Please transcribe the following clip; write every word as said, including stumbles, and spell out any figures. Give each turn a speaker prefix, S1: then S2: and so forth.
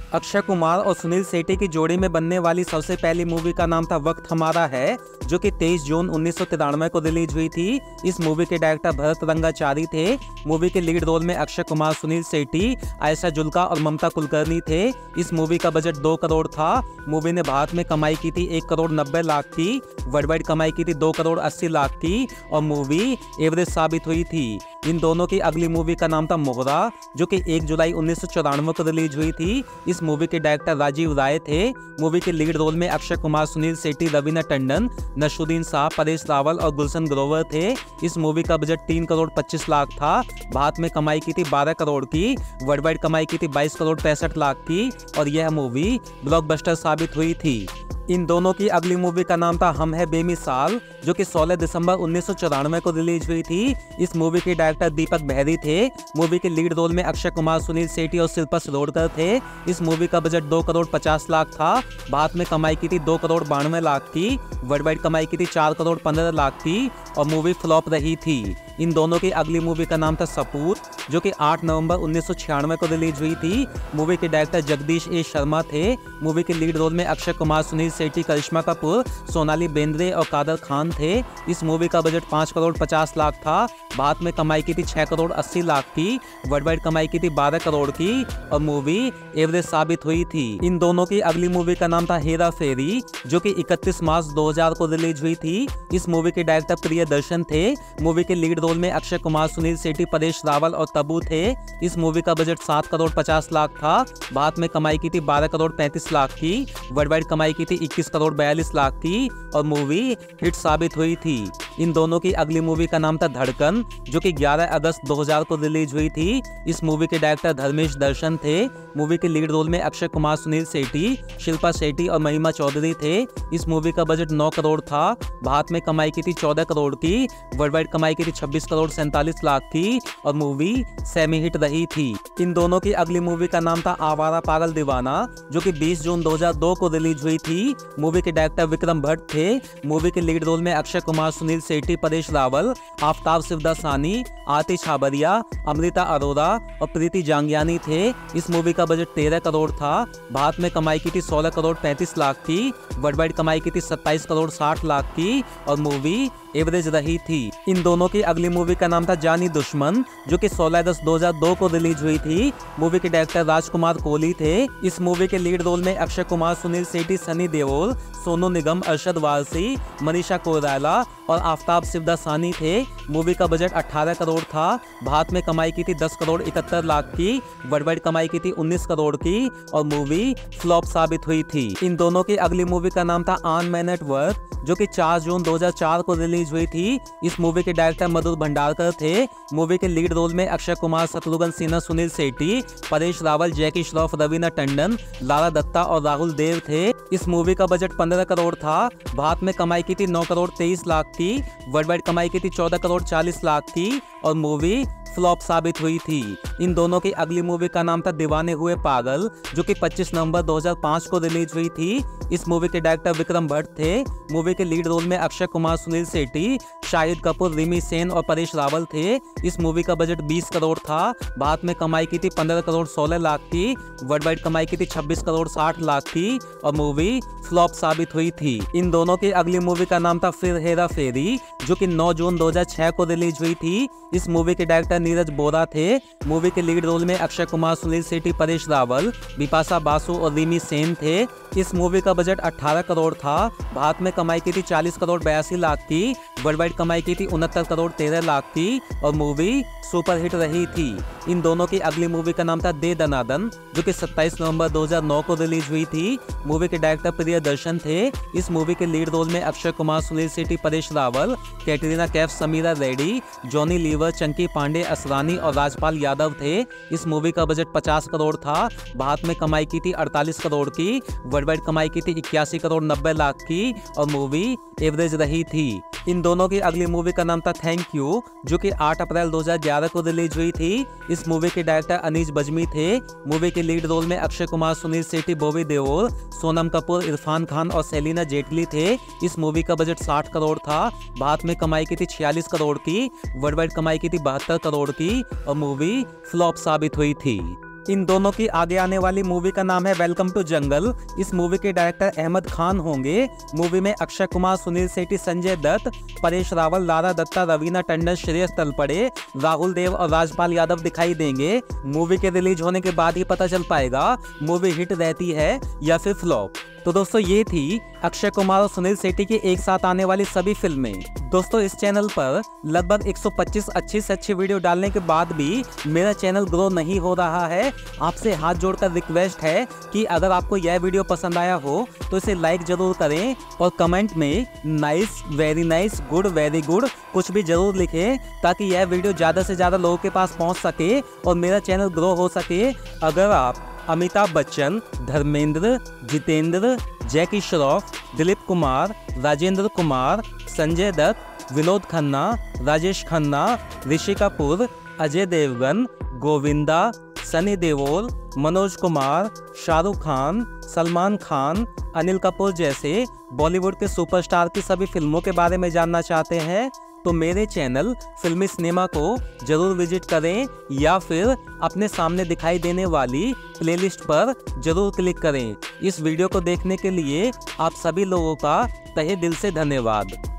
S1: अक्षय कुमार और सुनील शेट्टी की जोड़ी में बनने वाली सबसे पहली मूवी का नाम था वक्त हमारा है, जो कि तेईस जून उन्नीस सौ तिरानवे को रिलीज हुई थी। इस मूवी के डायरेक्टर भरत रंगाचारी थे। मूवी के लीड रोल में अक्षय कुमार, सुनील शेट्टी, आयशा जुल्का और ममता कुलकर्णी थे। इस मूवी का बजट दो करोड़ था। मूवी ने भारत में कमाई की थी एक करोड़ नब्बे लाख की, वर्ल्ड वाइड कमाई की थी दो करोड़ अस्सी लाख की और मूवी एवरेज साबित हुई थी। इन दोनों की अगली मूवी का नाम था मोहरा, जो कि एक जुलाई उन्नीस सौ चौरानवे को रिलीज हुई थी। इस मूवी के डायरेक्टर राजीव राय थे। मूवी के लीड रोल में अक्षय कुमार, सुनील शेट्टी, रवीना टंडन, नसरुद्दीन शाह, परेश रावल और गुलशन ग्रोवर थे। इस मूवी का बजट तीन करोड़ पच्चीस लाख था। भारत में कमाई की थी बारह करोड़ की, वर्ल्ड वाइड कमाई की थी बाईस करोड़ पैंसठ लाख की और यह मूवी ब्लॉकबस्टर साबित हुई थी। इन दोनों की अगली मूवी का नाम था हम है बेमिसाल, जो कि सोलह दिसंबर उन्नीस सौ चौरानवे को रिलीज हुई थी। इस मूवी के डायरेक्टर दीपक बहरी थे। मूवी के लीड रोल में अक्षय कुमार, सुनील शेट्टी और शिल्पा शिरोडकर थे। इस मूवी का बजट दो करोड़ पचास लाख था। भारत में कमाई की थी दो करोड़ बानवे लाख की, वर्ल्ड वाइड कमाई की थी चार करोड़ पंद्रह लाख की और मूवी फ्लॉप रही थी। इन दोनों की अगली मूवी का नाम था सपूत, जो कि आठ नवंबर उन्नीस सौ छियानवे को रिलीज हुई थी। मूवी के डायरेक्टर जगदीश ए शर्मा थे। मूवी के लीड रोल में अक्षय कुमार, सुनील शेट्टी, करिश्मा कपूर, सोनाली बेंद्रे और कादर खान थे। इस मूवी का बजट पाँच करोड़ पचास लाख था। भारत में कमाई की थी छह करोड़ अस्सी लाख की, वर्ल्ड वाइड कमाई की थी बारह करोड़ की और मूवी एवरेज साबित हुई थी। इन दोनों की अगली मूवी का नाम था हेरा फेरी, जो कि इकतीस मार्च दो हज़ार को रिलीज हुई थी। इस मूवी के डायरेक्टर प्रियदर्शन थे। मूवी के लीड रोल में अक्षय कुमार, सुनील शेट्टी, परेश रावल और तब्बू थे। इस मूवी का बजट सात करोड़ पचास लाख था। भारत में कमाई की थी बारह करोड़ पैंतीस लाख की, वर्ल्ड वाइड कमाई की थी इक्कीस करोड़ बयालीस लाख की और मूवी हिट साबित हुई थी। इन दोनों की अगली मूवी का नाम था धड़कन, जो कि ग्यारह अगस्त दो हज़ार को रिलीज हुई थी। इस मूवी के डायरेक्टर धर्मेश दर्शन थे। मूवी के लीड रोल में अक्षय कुमार, सुनील शेट्टी, शिल्पा शेट्टी और महिमा चौधरी थे। इस मूवी का बजट नौ करोड़ था। भारत में कमाई की थी चौदह करोड़ की, वर्ल्ड वाइड कमाई की थी छब्बीस करोड़ सैंतालीस लाख की और मूवी सेमी हिट रही थी। इन दोनों की अगली मूवी का नाम था आवारा पागल दीवाना, जो कि बीस जून दो हज़ार दो को रिलीज हुई थी। मूवी के डायरेक्टर विक्रम भट्ट थे। मूवी के लीड रोल में अक्षय कुमार, सुनील शेट्टी, परेश रावल, आफ्ताब शिवदासानी, आतिश छाबरिया, अमृता अरोरा और प्रीति जांगियानी थे। इस मूवी का बजट तेरह करोड़ था। भारत में कमाई की थी सोलह करोड़ पैंतीस लाख की, वर्ल्ड वाइड कमाई की थी सत्ताईस करोड़ साठ लाख की और मूवी एवरेज रही थी। इन दोनों की अगली मूवी का नाम था जानी दुश्मन, जो कि सोलह अगस्त दो हज़ार दो को रिलीज हुई थी। मूवी के डायरेक्टर राजकुमार कोहली थे। इस मूवी के लीड रोल में अक्षय कुमार, सुनील शेट्टी, सनी देओल, सोनू निगम, अरशद वारसी, मनीषा कोइराला और आफ्ताब शिवदासानी थे। मूवी का बजट अठारह करोड़ था। भारत में कमाई की थी दस करोड़ इकहत्तर लाख की, वर्ल्ड वाइड कमाई की थी उन्नीस करोड़ की और मूवी फ्लॉप साबित हुई थी। इन दोनों की अगली मूवी का नाम था ऑन मैन एट वर्क, जो कि चार जून दो हज़ार चार को रिलीज हुई थी। इस मूवी के डायरेक्टर मधुर भंडारकर थे। मूवी के लीड रोल में अक्षय कुमार, शत्रुघ्न सिन्हा, सुनील शेट्टी, परेश रावल, जैकी श्रॉफ, रवीना टंडन, लारा दत्ता और राहुल देव थे। इस मूवी का बजट पंद्रह करोड़ था। भारत में कमाई की थी नौ करोड़ तेईस लाख की, वर्ल्ड वाइड कमाई की थी चौदह करोड़ चालीस लाख की और मूवी फ्लॉप साबित हुई थी। इन दोनों की अगली मूवी का नाम था दीवाने हुए पागल, जो कि पच्चीस नवंबर दो हज़ार पाँच को रिलीज हुई थी। इस मूवी के डायरेक्टर विक्रम भट्ट थे। मूवी के लीड रोल में अक्षय कुमार, सुनील शेट्टी, शाहिद कपूर, रिमी सेन और परेश रावल थे। इस मूवी का बजट बीस करोड़ था। भारत में कमाई की थी पंद्रह करोड़ सोलह लाख की, वर्ल्ड वाइड कमाई की थी छब्बीस करोड़ साठ लाख की और मूवी फ्लॉप साबित हुई थी। इन दोनों की अगली मूवी का नाम था फिर हेरा फेरी, जो कि नौ जून दो हज़ार छह को रिलीज हुई थी। इस मूवी के डायरेक्टर नीरज बोरा थे। मूवी के लीड रोल में अक्षय कुमार, सुनील शेट्टी, परेश रावल, बिपाशा बासु और रिमी सेन थे। इस मूवी का बजट अठारह करोड़ था। भारत में कमाई की थी चालीस करोड़ बयासी लाख की, वर्ल्ड वाइड कमाई की थी उनहत्तर करोड़ तेरह लाख की और मूवी सुपर हिट रही थी। इन दोनों की अगली मूवी का नाम था दे दनादन, जो कि सत्ताईस नवंबर दो हज़ार नौ को रिलीज हुई थी। मूवी के डायरेक्टर प्रियदर्शन थे। इस मूवी के लीड रोल में अक्षय कुमार, सुनील शेट्टी, परेश रावल, कैटरीना कैफ, समीरा रेड्डी, जॉनी लीवर, चंकी पांडे, असरानी और राजपाल यादव थे। इस मूवी का बजट पचास करोड़ था। भारत में कमाई की थी अड़तालीस करोड़ की, वर्ल्ड वाइड कमाई की थी इक्यासी करोड़ नब्बे लाख की और मूवी एवरेज रही थी। इन दोनों की अगली मूवी का नाम था थैंक यू, जो कि आठ अप्रैल दो हज़ार ग्यारह को रिलीज हुई थी। इस मूवी के डायरेक्टर अनीस बज्मी थे। मूवी के लीड रोल में अक्षय कुमार, सुनील शेट्टी, बॉबी देओल, सोनम कपूर, इरफान खान और सेलिना जेटली थे। इस मूवी का बजट साठ करोड़ था। भारत में कमाई की थी छियालीस करोड़ की, वर्ल्ड वाइड कमाई की थी बहत्तर करोड़ की और मूवी फ्लॉप साबित हुई थी। इन दोनों की आगे आने वाली मूवी का नाम है वेलकम टू जंगल। इस मूवी के डायरेक्टर अहमद खान होंगे। मूवी में अक्षय कुमार, सुनील शेट्टी, संजय दत्त, परेश रावल, लारा दत्ता, रवीना टंडन, श्रेयस तलपड़े, राहुल देव और राजपाल यादव दिखाई देंगे। मूवी के रिलीज होने के बाद ही पता चल पाएगा मूवी हिट रहती है या फिर फ्लॉप। तो दोस्तों ये थी अक्षय कुमार और सुनील शेट्टी की एक साथ आने वाली सभी फिल्में। दोस्तों इस चैनल पर लगभग एक सौ पच्चीस अच्छी से अच्छी वीडियो डालने के बाद भी मेरा चैनल ग्रो नहीं हो रहा है। आपसे हाथ जोड़कर रिक्वेस्ट है कि अगर आपको यह वीडियो पसंद आया हो तो इसे लाइक जरूर करें और कमेंट में nice, very nice, good, very good कुछ भी जरूर लिखें ताकि यह वीडियो ज़्यादा से ज़्यादा लोगों के पास पहुँच सके और मेरा चैनल ग्रो हो सके। अगर आप अमिताभ बच्चन, धर्मेंद्र, जितेंद्र, जैकी श्रॉफ, दिलीप कुमार, राजेंद्र कुमार, संजय दत्त, विनोद खन्ना, राजेश खन्ना, ऋषि कपूर, अजय देवगन, गोविंदा, सनी देओल, मनोज कुमार, शाहरुख खान, सलमान खान, अनिल कपूर जैसे बॉलीवुड के सुपरस्टार की सभी फिल्मों के बारे में जानना चाहते हैं तो मेरे चैनल फिल्मी सिनेमा को जरूर विजिट करें या फिर अपने सामने दिखाई देने वाली प्लेलिस्ट पर जरूर क्लिक करें। इस वीडियो को देखने के लिए आप सभी लोगों का तहे दिल से धन्यवाद।